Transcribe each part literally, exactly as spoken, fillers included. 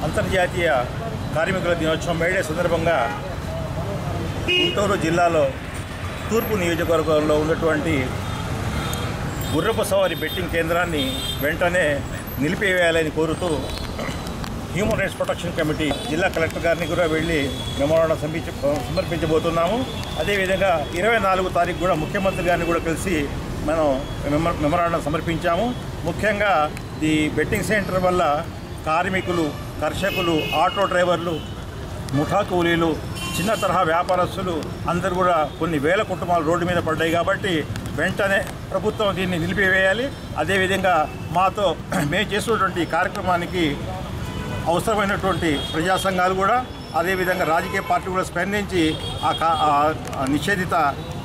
అంతర్జాతీయ కార్మికుల దినోత్సవం మేడే సందర్భంగా గుంటూరు జిల్లాలో తూర్పు నియోజకవర్గంలో ఉన్నటువంటి గుర్రపు సవారి బెట్టింగ్ కేంద్రాన్ని వెంటనే నిలిపివేయాలని కోరుతూ హ్యూమన్ రైట్స్ ప్రొటెక్షన్ కమిటీ జిల్లా కలెక్టర్ గారిని కూడా వెళ్ళి మెమోరాండం సమర్పించ సమర్పించబోతున్నాము. అదేవిధంగా ఇరవై నాలుగు తారీఖు కూడా ముఖ్యమంత్రి గారిని కూడా కలిసి మనం మెమోరాండం సమర్పించాము. ముఖ్యంగా ఈ బెట్టింగ్ సెంటర్ వల్ల కార్మికులు, కర్షకులు, ఆటో డ్రైవర్లు, ముఠా కూలీలు, చిన్న తరహా వ్యాపారస్తులు అందరూ కూడా కొన్ని వేల కుటుంబాలు రోడ్డు మీద పడ్డాయి. కాబట్టి వెంటనే ప్రభుత్వం దీన్ని నిలిపివేయాలి. అదేవిధంగా మాతో మేము చేస్తున్నటువంటి కార్యక్రమానికి అవసరమైనటువంటి ప్రజా సంఘాలు కూడా, అదేవిధంగా రాజకీయ పార్టీ కూడా స్పందించి ఆ నిషేధిత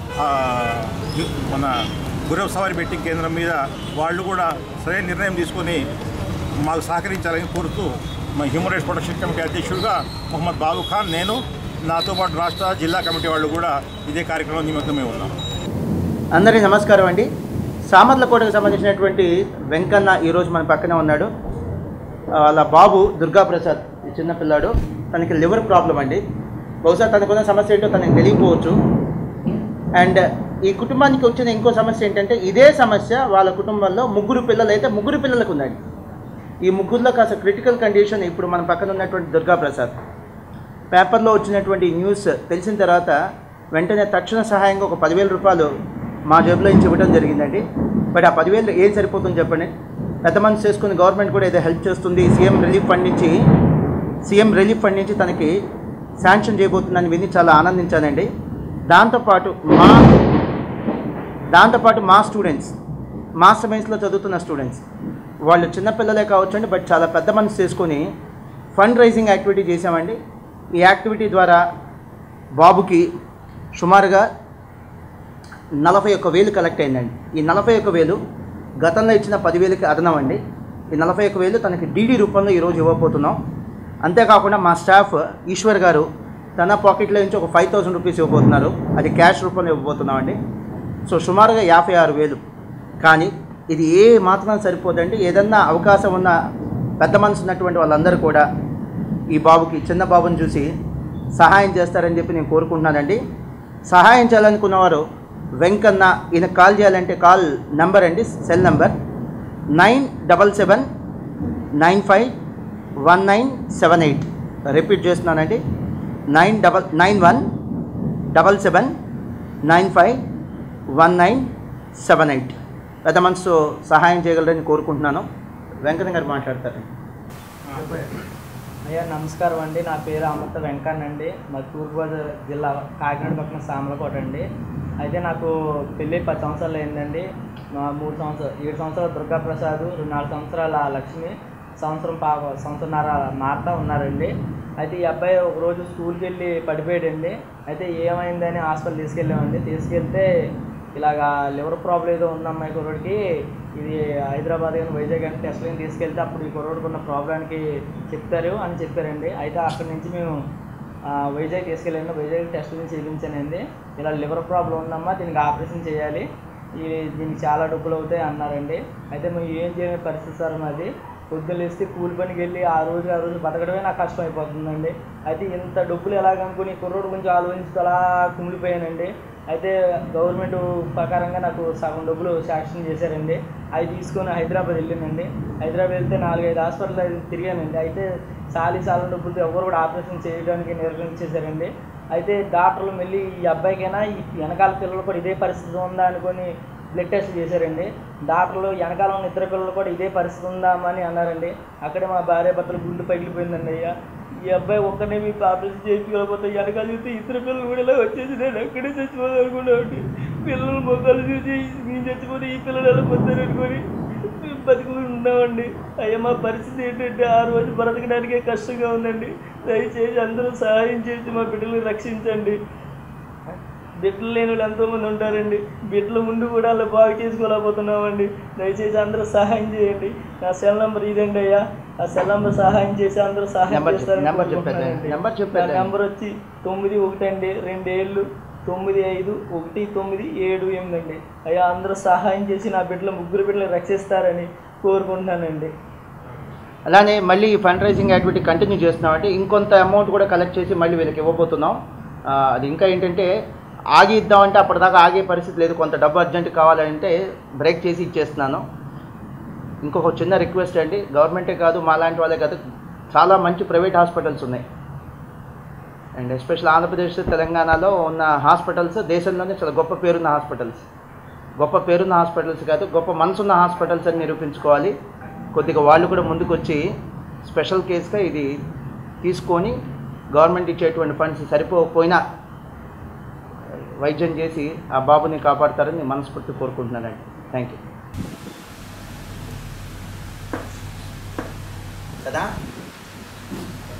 మన గుర్రపు సవారి బెట్టింగ్ కేంద్రం మీద వాళ్ళు కూడా సరైన నిర్ణయం తీసుకొని మాకు సహకరించాలని కోరుతూ మా హ్యూమన్ రైట్స్ ప్రొటెక్షన్ కమిటీ అధ్యక్షుడిగా మొహమ్మద్ బాబు ఖాన్, నేను, నాతో పాటు రాష్ట్ర జిల్లా కమిటీ వాళ్ళు కూడా ఇదే కార్యక్రమం నిమిత్తమే ఉన్నాం. అందరికీ నమస్కారం అండి. సామర్లకోటకు సంబంధించినటువంటి వెంకన్న ఈరోజు మన పక్కనే ఉన్నాడు. వాళ్ళ బాబు దుర్గాప్రసాద్, ఈ చిన్నపిల్లాడు, తనకి లివర్ ప్రాబ్లం అండి. బహుశా తనకున్న సమస్య ఏంటో తనకు తెలియకపోవచ్చు. అండ్ ఈ కుటుంబానికి వచ్చిన ఇంకో సమస్య ఏంటంటే ఇదే సమస్య వాళ్ళ కుటుంబంలో ముగ్గురు పిల్లలు అయితే ముగ్గురు పిల్లలకు ఉందండి. ఈ ముగ్గురులో కాస్త క్రిటికల్ కండిషన్. ఇప్పుడు మన పక్కన ఉన్నటువంటి దుర్గాప్రసాద్ పేపర్లో వచ్చినటువంటి న్యూస్ తెలిసిన తర్వాత వెంటనే తక్షణ సహాయంగా ఒక పదివేల రూపాయలు మా జేబులో నుంచి ఇవ్వడం జరిగిందండి. బట్ ఆ పదివేలు ఏం సరిపోతుంది చెప్పండి. పెద్ద మనసు చేసుకుని గవర్నమెంట్ కూడా ఏదో హెల్ప్ చేస్తుంది. సీఎం రిలీఫ్ ఫండ్ నుంచి సీఎం రిలీఫ్ ఫండ్ నుంచి తనకి శాంక్షన్ చేయబోతుందని విని చాలా ఆనందించానండి. దాంతోపాటు మా దాంతోపాటు మా స్టూడెంట్స్, మాస్టర్ మైన్స్లో చదువుతున్న స్టూడెంట్స్, వాళ్ళు చిన్నపిల్లలే కావచ్చు అండి, బట్ చాలా పెద్ద మనసు చేసుకొని ఫండ్ రైజింగ్ యాక్టివిటీ చేసామండి. ఈ యాక్టివిటీ ద్వారా బాబుకి సుమారుగా నలభై ఒక్క వేలు కలెక్ట్ అయిందండి. ఈ నలభై ఒక్క వేలు గతంలో ఇచ్చిన పదివేలకి అదనం అండి. ఈ నలభై ఒక్క వేలు తనకి డీడీ రూపంలో ఈరోజు ఇవ్వబోతున్నాం. అంతేకాకుండా మా స్టాఫ్ ఈశ్వర్ గారు తన పాకెట్లో నుంచి ఒక ఫైవ్ థౌసండ్ రూపీస్ ఇవ్వబోతున్నారు. అది క్యాష్ రూపంలో ఇవ్వబోతున్నామండి. సో సుమారుగా యాభై ఆరు వేలు. కానీ ఇది ఏ మాత్రం సరిపోదండి. ఏదన్నా అవకాశం ఉన్న పెద్ద మనసు ఉన్నటువంటి వాళ్ళందరూ కూడా ఈ బాబుకి, చిన్న బాబుని చూసి సహాయం చేస్తారని చెప్పి నేను కోరుకుంటున్నానండి. సహాయం చేయాలనుకున్నవారు వెంకన్న, ఈయన కాల్ చేయాలంటే కాల్ నెంబర్ అండి, cell number nine double seven nine five one nine seven eight. Repeat చేస్తున్నానండి, nine double nine one double seven nine five one nine seven eight. పెద్ద మనసు సహాయం చేయగలరని కోరుకుంటున్నాను. వెంకన్న గారు మాట్లాడతారు. అయ్యా నమస్కారం అండి. నా పేరు అమృత వెంకన్న అండి. మా తూర్పుగోదావరి జిల్లా కాకినాడ పక్కన సామర్లకోట అండి. అయితే నాకు పెళ్ళి పది సంవత్సరాలు అయిందండి. మా మూడు సంవత్సరాలు ఏడు సంవత్సరాలు దుర్గాప్రసాద్, నాలుగు సంవత్సరాల లక్ష్మి, సంవత్సరం పాప సంవత్సరంన్నర మార్త ఉన్నారండి. అయితే ఈ అబ్బాయి ఒకరోజు స్కూల్కి వెళ్ళి పడిపోయాడండి. అయితే ఏమైందని హాస్పిటల్ తీసుకెళ్ళామండి. తీసుకెళ్తే ఇలాగా లివర్ ప్రాబ్లం ఏదో ఉంది అమ్మాయి కుర్రోడికి, ఇది హైదరాబాద్ కానీ వైజాగ్ కానీ టెస్ట్లకి తీసుకెళ్తే అప్పుడు ఈ కుర్రోడికి ఉన్న ప్రాబ్లానికి చెప్తారు అని చెప్పారండి. అయితే అక్కడి నుంచి మేము వైజాగ్ తీసుకెళ్ళండి. వైజాగ్ టెస్టులు చేయించానండి. ఇలా లివర్ ప్రాబ్లం ఉందమ్మా, దీనికి ఆపరేషన్ చేయాలి, ఈ దీనికి చాలా డబ్బులు అవుతాయి అన్నారండి. అయితే మేము ఏం చేయని పరిస్థితి సార్ మాది. పొద్దున్న వేస్తే కూలి పనికి వెళ్ళి ఆ రోజు ఆ రోజు బతకడమే నాకు కష్టం అయిపోతుందండి. అయితే ఇంత డబ్బులు ఎలాగనుకుని కుర్రోడు కొంచెం ఆలోచించి అలా కుమిలిపోయానండి. అయితే గవర్నమెంట్ ప్రకారంగా నాకు సగం డబ్బులు శాంక్షన్ చేశారండి. అవి తీసుకొని హైదరాబాద్ వెళ్ళానండి. హైదరాబాద్ వెళ్తే నాలుగైదు హాస్పిటల్ తిరిగానండి. అయితే సాలి సాలం డబ్బులతో ఎవరు కూడా ఆపరేషన్ చేయడానికి నిర్ణయించేశారండి. అయితే డాక్టర్లు మళ్ళీ ఈ అబ్బాయికైనా ఈ వెనకాల పిల్లలు కూడా ఇదే పరిస్థితి ఉందా అనుకొని బ్లడ్ టెస్ట్ చేశారండి. డాక్టర్లు వెనకాల ఉన్న ఇద్దరు పిల్లలు కూడా ఇదే పరిస్థితి ఉందామని అన్నారండి. అక్కడే మా భార్య భర్తలు గుండె పగిలిపోయిందండి. అయ్యా ఈ అబ్బాయి ఒక్కనే మీకు ఆపరేషన్ చేయించుకోకపోతే వెనకాల చూస్తే ఇద్దరు పిల్లలు కూడా ఇలా వచ్చేసి నేను ఎక్కడే చచ్చిపోదాం అనుకున్నాను. పిల్లలు మొక్కలు చూసి మేము చచ్చిపోతే ఈ పిల్లలు ఎలా పొందారు అనుకొని బతుకుని ఉన్నామండి. అయ్యా మా పరిస్థితి ఏంటంటే ఆ రోజు బ్రతకడానికే కష్టంగా ఉందండి. దయచేసి అందరూ సహాయం చేసి మా బిడ్డలను రక్షించండి. బిడ్డలు లేని వాళ్ళు ఎంతోమంది ఉంటారండి. బిడ్డల ముందు కూడా అలా బాగు చేసుకోలేకపోతున్నామండి. దయచేసి అందరూ సహాయం చేయండి. నా సెల్ నెంబర్ ఇదండి అయ్యా. ఆ సెల్ నెంబర్ సహాయం చేసి అందరూ సహాయం చేస్తారని నా నెంబర్ వచ్చి తొమ్మిది ఒకటి అండి రెండు ఏళ్ళు తొమ్మిది ఐదు ఒకటి తొమ్మిది ఏడు ఎనిమిది అండి. అయ్యా అందరూ సహాయం చేసి నా బిడ్డలు ముగ్గురు బిడ్డలు రక్షిస్తారని కోరుకుంటున్నానండి. అలానే మళ్ళీ ఈ ఫండ్ రైజింగ్ యాక్టివిటీ కంటిన్యూ చేస్తున్నామంటే ఇంకొంత అమౌంట్ కూడా కలెక్ట్ చేసి మళ్ళీ వీళ్ళకి ఇవ్వబోతున్నాం. అది ఇంకా ఏంటంటే ఆగి ఇద్దామంటే అప్పటిదాకా ఆగే పరిస్థితి లేదు, కొంత డబ్బు అర్జెంట్ కావాలంటే బ్రేక్ చేసి ఇచ్చేస్తున్నాను. ఇంకొక చిన్న రిక్వెస్ట్ అండి, గవర్నమెంటే కాదు మా లాంటి వాళ్ళే కాదు, చాలా మంచి ప్రైవేట్ హాస్పిటల్స్ ఉన్నాయి. అండ్ ఎస్పెషల్ ఆంధ్రప్రదేశ్ తెలంగాణలో ఉన్న హాస్పిటల్స్ దేశంలోనే చాలా గొప్ప పేరున్న హాస్పిటల్స్. గొప్ప పేరున్న హాస్పిటల్స్ కాదు, గొప్ప మనసున్న హాస్పిటల్స్ అని నిరూపించుకోవాలి. కొద్దిగా వాళ్ళు కూడా ముందుకు వచ్చి స్పెషల్ కేసుగా ఇది తీసుకొని గవర్నమెంట్ ఇచ్చేటువంటి ఫండ్స్ సరిపోకపోయినా వైద్యం చేసి ఆ బాబుని కాపాడతారని మనస్ఫూర్తి కోరుకుంటున్నానండి. Thank you. కదా